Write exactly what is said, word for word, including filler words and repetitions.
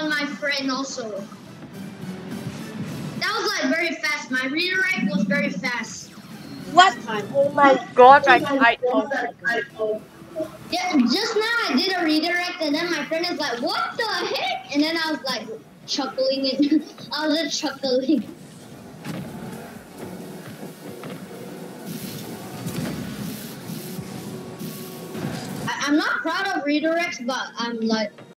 on my friend also. That was like very fast. My redirect was very fast. What? Oh my god, I I oh. Yeah, just now I did a redirect and then my friend is like, what the heck? And then I was like chuckling it. I was just chuckling. I, I'm not proud of redirects, but I'm like